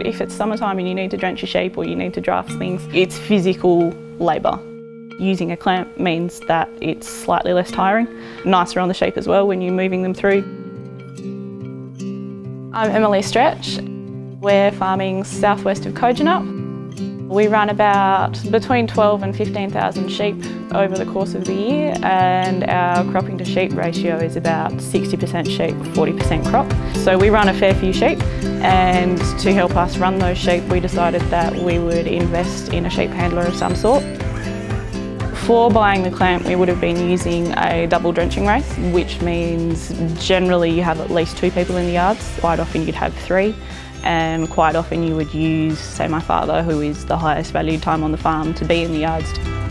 if it's summertime and you need to drench your sheep or you need to draft things, it's physical labour. Using a clamp means that it's slightly less tiring, nicer on the sheep as well when you're moving them through. I'm Emily Stretch. We're farming southwest of Kojonup. We run about between 12 and 15,000 sheep over the course of the year, and our cropping to sheep ratio is about 60% sheep, 40% crop. So we run a fair few sheep, and to help us run those sheep we decided that we would invest in a sheep handler of some sort. Before buying the clamp we would have been using a double drenching race, which means generally you have at least 2 people in the yards. Quite often you'd have 3. And quite often you would use, say, my father, who is the highest valued time on the farm, to be in the yards.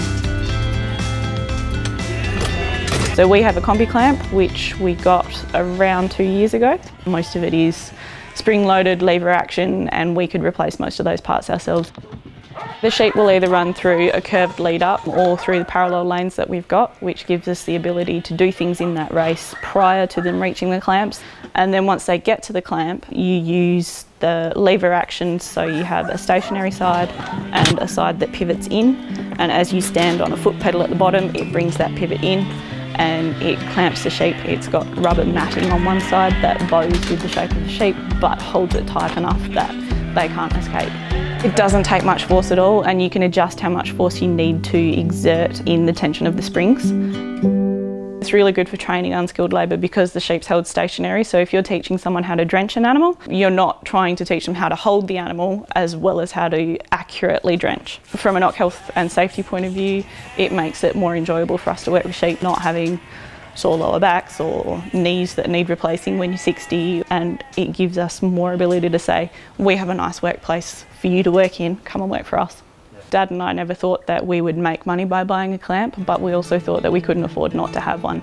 So we have a combi clamp, which we got around 2 years ago. Most of it is spring-loaded lever action, and we could replace most of those parts ourselves. The sheep will either run through a curved lead up or through the parallel lanes that we've got, which gives us the ability to do things in that race prior to them reaching the clamps. And then once they get to the clamp, you use the lever action, so you have a stationary side and a side that pivots in. And as you stand on a foot pedal at the bottom, it brings that pivot in and it clamps the sheep. It's got rubber matting on one side that bows with the shape of the sheep, but holds it tight enough that they can't escape. It doesn't take much force at all, and you can adjust how much force you need to exert in the tension of the springs. It's really good for training unskilled labour because the sheep's held stationary, so if you're teaching someone how to drench an animal, you're not trying to teach them how to hold the animal as well as how to accurately drench. From an oc health and safety point of view, it makes it more enjoyable for us to work with sheep, not having sore lower backs or knees that need replacing when you're 60, and it gives us more ability to say, we have a nice workplace for you to work in, come and work for us. Dad and I never thought that we would make money by buying a clamp, but we also thought that we couldn't afford not to have one.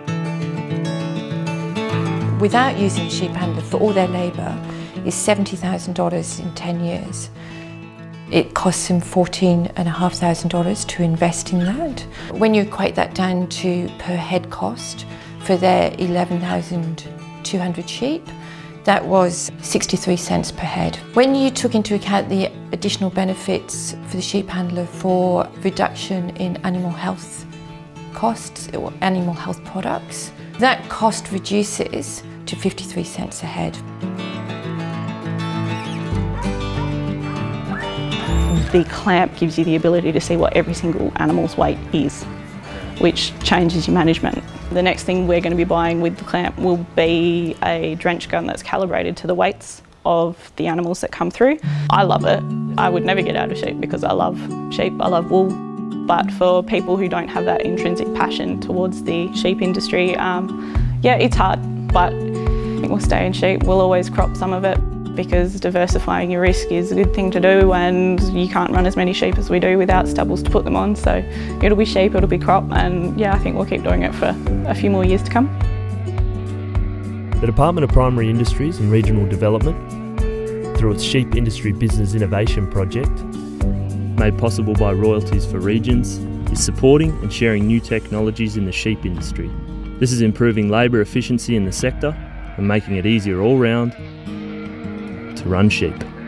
Without using sheep handler for all their labour is $70,000 in 10 years. It costs them $14,500 to invest in that. When you equate that down to per head cost for their 11,200 sheep, that was 63 cents per head. When you took into account the additional benefits for the sheep handler for reduction in animal health costs or animal health products, that cost reduces to 53 cents a head. The clamp gives you the ability to see what every single animal's weight is, which changes your management. The next thing we're going to be buying with the clamp will be a drench gun that's calibrated to the weights of the animals that come through. I love it. I would never get out of sheep because I love sheep, I love wool. But for people who don't have that intrinsic passion towards the sheep industry, yeah, it's hard, but I think we'll stay in sheep. We'll always crop some of it, because diversifying your risk is a good thing to do, and you can't run as many sheep as we do without stubbles to put them on. So it'll be sheep, it'll be crop, and yeah, I think we'll keep doing it for a few more years to come. The Department of Primary Industries and Regional Development, through its Sheep Industry Business Innovation Project, made possible by Royalties for Regions, is supporting and sharing new technologies in the sheep industry. This is improving labour efficiency in the sector and making it easier all round to run sheep.